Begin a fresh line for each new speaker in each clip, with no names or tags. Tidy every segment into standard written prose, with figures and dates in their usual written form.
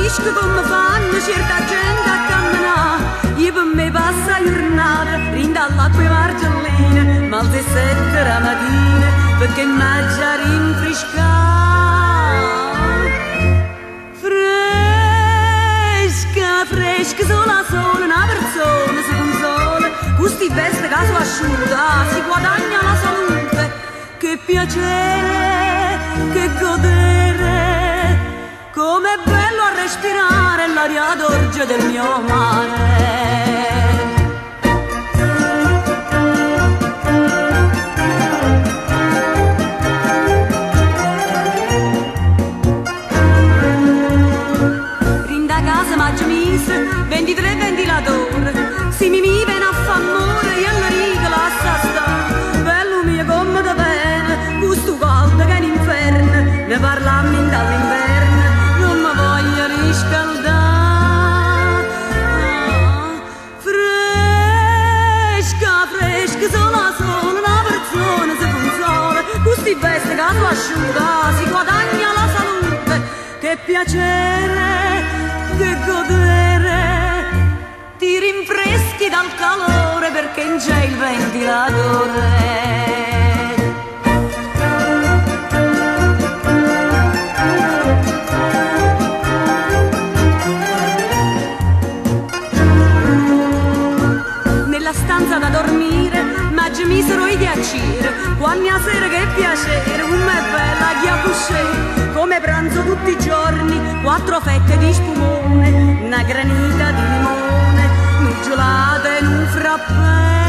capisco come fanno certa gente a camminare. Io per me passa la giornata rinda all'acqua e margelline, ma alle 7 la mattina perché mangia rinfrescare. Fresca, fresca, sola sola, una persona si consola, questi veste caso asciutta, si guadagna la salute. Che piacere, che godere, com'è bello a respirare l'aria dolce del mio mare. Rinda casa m'ha mise 23 ventilatori, si mi viene a famore e alla riga la sta. Bello mio come da bene, questo caldo che è un inferno, ne parlammo dall'inverno, non mi voglio riscaldare. Fresca, fresca, sola sola, una persona si consola, questi vesti che tu asciuga, si guadagna la salute. Che piacere, che godere, ti rinfreschi dal calore perché non c'è il ventilatore. Nella stanza da dormire m'aggi misero i ghiaccieri, quando a sera che piacere, com'è bella chi a cuscere, come pranzo tutti i giorni, 4 fette di spumone, una granita di limone, un gelato e un frappè.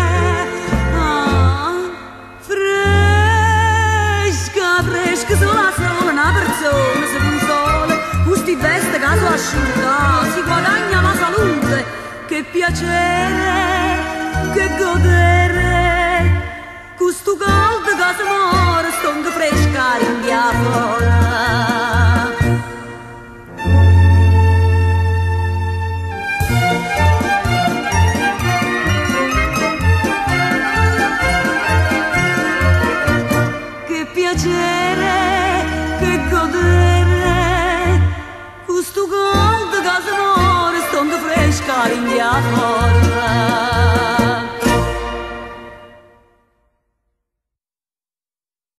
Fresca, fresca, sola sola, una persona si consola, questi veste caso asciutta, si guadagna la salute. Che piacere, che godere, questo caldo che si muore, stonga fresca in diavola. Che piacere, che godere, questo caldo che si muore, stonga fresca in diavola.